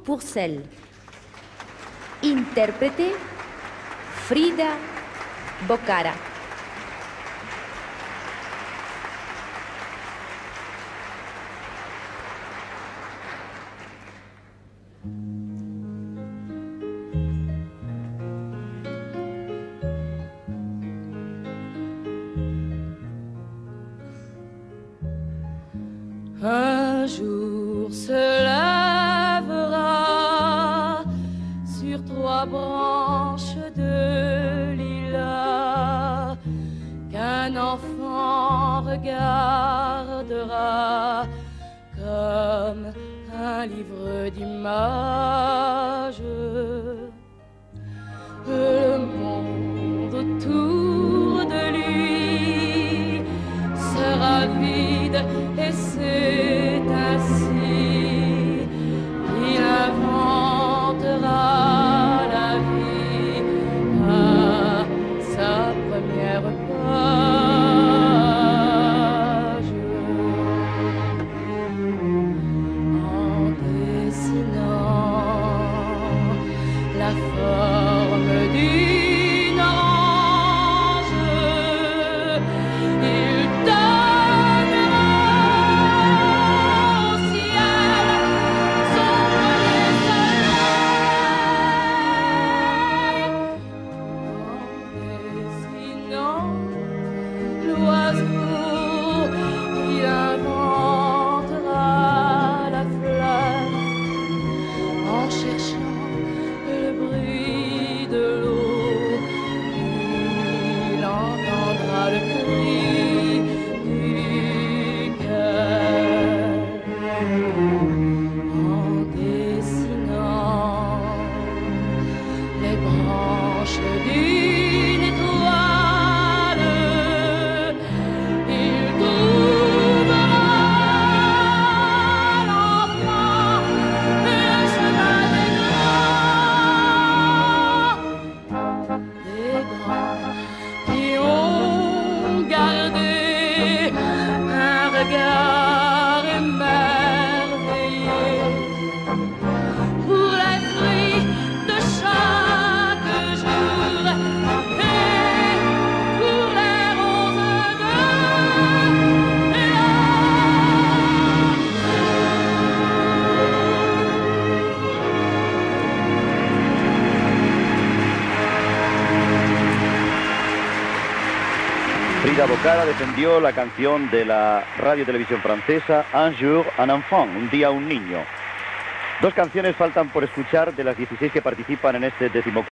Purcell. Intérprete Frida Bocara. Un jour se lèvera sur 3 branches de lilas qu'un enfant regardera comme un livre d'images. Le monde autour de lui sera vide et c'est ainsi qu'il inventera la vie à sa première page. En dessinant la forme d'une orange, il donnera au ciel son premier soleil. En dessinant l'oiseau, il inventera la fleur. En cherchant le bruit de l'eau, il entendra le cri du cœur. En dessinant les branches d'une étoile, il trouvera l'enfant et le chemin des grands qui ont gardé un regard émerveillé pour les fruits de chaque jour et pour les roses de Frida Bocara defendió la canción de la radio televisión francesa Un jour un enfant, un día un niño. 2 canciones faltan por escuchar de las 16 que participan en este 14º